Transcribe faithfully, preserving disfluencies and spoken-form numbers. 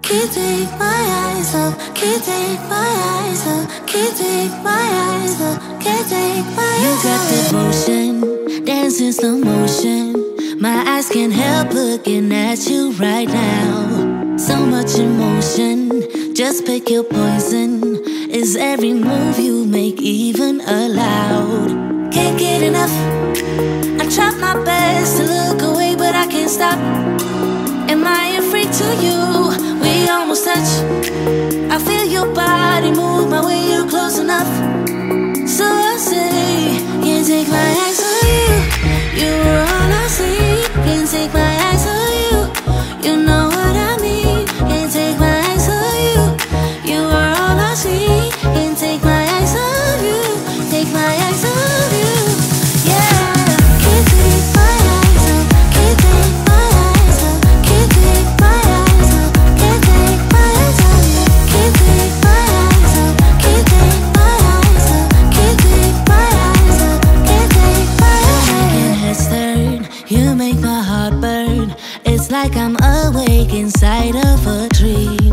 can't take my eyes off, can't take my eyes off, can't take my eyes off, can't take my eyes off. You got devotion, dancing slow motion. My eyes can't help looking at you right now. So much emotion, just pick your poison. Is every move you make even allowed? Can't get enough. I try my best to look away, but I can't stop. Am I a freak to you? We almost touch. I feel your body move my way, you're close enough. So I say, can't take my eyes on you. You were all I see. Can't take my eyes on you. You know what I mean. Can't take my eyes on you. You were all I see. Can't take my eyes on you. Take my eyes on you. Yeah. Can't take my eyes off, can't take my eyes off, can't take my eyes off, can't take my eyes off you. Can't take my eyes off, can't take my eyes off, can't take my eyes off, can't take my eyes off. Your head's turned, you make my heart burn. It's like I'm awake inside of a dream.